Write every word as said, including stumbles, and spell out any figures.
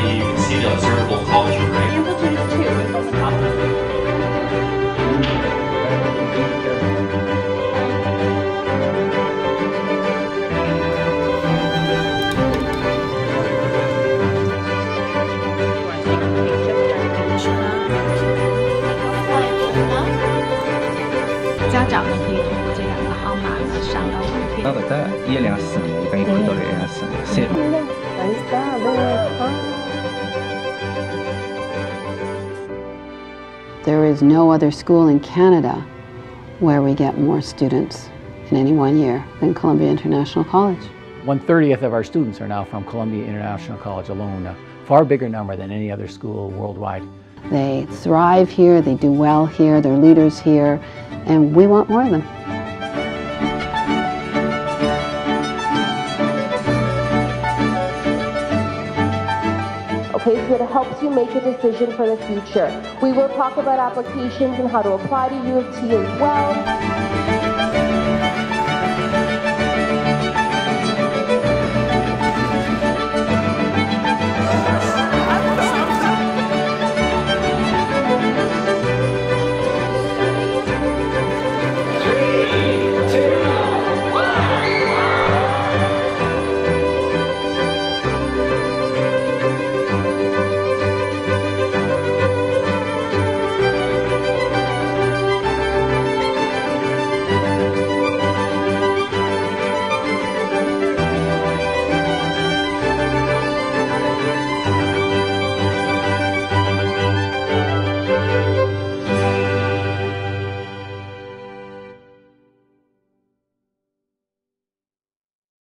you can see the observable culture, right? The amplitude is two, it's on the top. There is no other school in Canada where we get more students in any one year than Columbia International College. one thirtieth of our students are now from Columbia International College alone, a far bigger number than any other school worldwide. They thrive here, they do well here, they're leaders here, and we want more of them. A place that helps you make a decision for the future. We will talk about applications and how to apply to U of T as well.